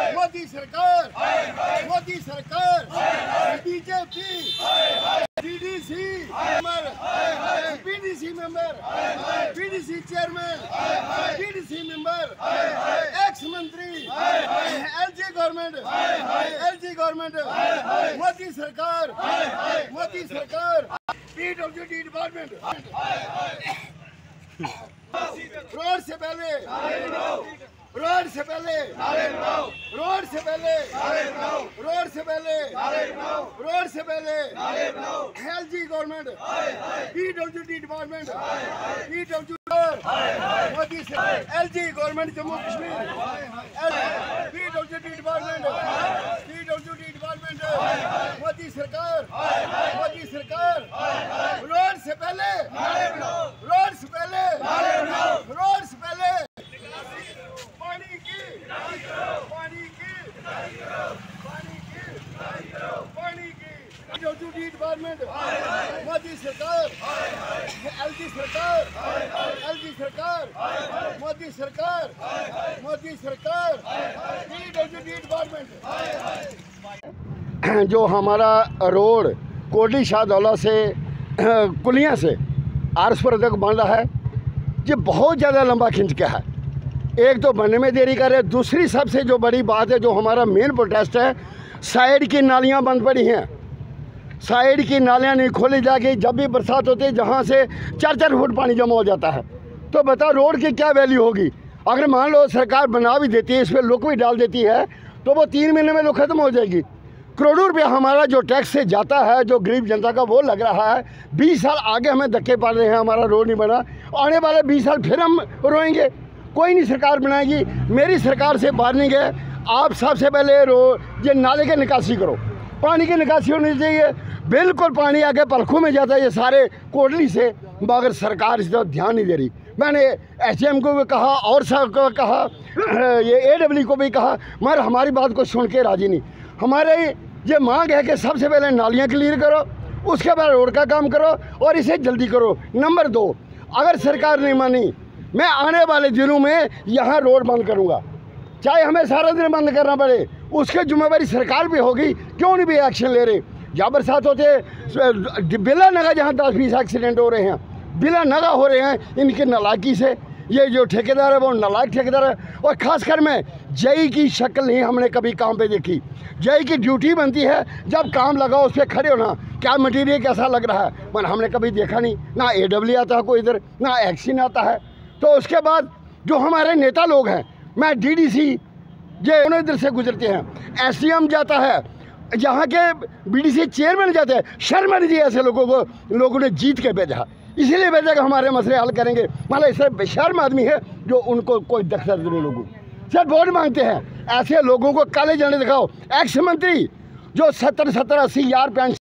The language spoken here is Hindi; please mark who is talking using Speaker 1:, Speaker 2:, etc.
Speaker 1: मोदी सरकार, मोदी सरकार, BJP, DDC member, PDC member, PDC chairman, PDC member, ex मंत्री, एलजी गवर्नमेंट, मोदी सरकार, पीडब्ल्यूडी डिपार्टमेंट, रोड से पहले LG government, PWD department, Modi से LG government Jammu Kashmir, PWD department, Modi सरकार, रोड से पहले डिपार्टमेंट, मोदी सरकार, एलजी सरकार, मोदी सरकार, डिपार्टमेंट। जो हमारा रोड कोटली शाहदौला से कुलियाँ से आरसपुर तक बन रहा है, ये बहुत ज़्यादा लंबा खिंच गया है। एक तो बनने में देरी कर रहे, दूसरी सबसे जो बड़ी बात है, जो हमारा मेन प्रोटेस्ट है, साइड की नालियाँ बंद पड़ी हैं। साइड की नालियाँ नहीं खोली जाएगी। जब भी बरसात होती है, जहाँ से 4-4 फुट पानी जमा हो जाता है, तो बताओ रोड की क्या वैल्यू होगी। अगर मान लो सरकार बना भी देती है, इस पर लुक भी डाल देती है, तो वो 3 महीने में लोग ख़त्म हो जाएगी। करोड़ों रुपया हमारा जो टैक्स से जाता है, जो गरीब जनता का, वो लग रहा है। 20 साल आगे हमें धक्के पड़ रहे हैं, हमारा रोड नहीं बना। आने वाले 20 साल फिर हम रोएंगे। कोई नहीं सरकार बनाएगी। मेरी सरकार से वार्निंग है, आप सबसे पहले ये नाले की निकासी करो, पानी की निकासी होनी चाहिए। बिल्कुल पानी आके पलखों में जाता है ये सारे कोटली से, मगर सरकार इस तरफ ध्यान नहीं दे रही। मैंने एचएम को भी कहा और सब को कहा, ये एडब्ल्यू को भी कहा, मगर हमारी बात को सुन के राजी नहीं। हमारे ये मांग है कि सबसे पहले नालियाँ क्लियर करो, उसके बाद रोड का काम करो और इसे जल्दी करो। नंबर 2, अगर सरकार नहीं मानी, मैं आने वाले दिनों में यहाँ रोड बंद करूँगा, चाहे हमें सारा दिन बंद करना पड़े। उसकी जिम्मेवारी सरकार भी होगी। क्यों नहीं भी एक्शन ले रहे। जहाँ बरसात होते बिला नगा, जहाँ 10-20 एक्सीडेंट हो रहे हैं, बिला नगा हो रहे हैं इनकी नालायकी से। ये जो ठेकेदार है वो नालायक ठेकेदार है। और ख़ासकर में जेई की शक्ल नहीं हमने कभी काम पे देखी। जेई की ड्यूटी बनती है जब काम लगा उस पर खड़े होना, क्या मटीरियल कैसा लग रहा है, पर हमने कभी देखा नहीं। ना एडब्ल्यू आता है कोई इधर, ना एक्शन आता है। तो उसके बाद जो हमारे नेता लोग हैं, मैं डीडीसी ये उन्हें इधर से गुजरते हैं, एसडीएम जाता है, यहाँ के बीडीसी चेयरमैन जाते हैं। शर्म नहीं जी ऐसे लोगों को लोगों ने जीत के भेजा, इसीलिए भेजा कि हमारे मसले हल करेंगे। मतलब इससे बेशर्म आदमी है जो उनको कोई दखल नहीं। लोगों सर वोट मांगते हैं, ऐसे लोगों को काले झंडे दिखाओ। एक्स मंत्री जो 70-80 हज़ार पेंशन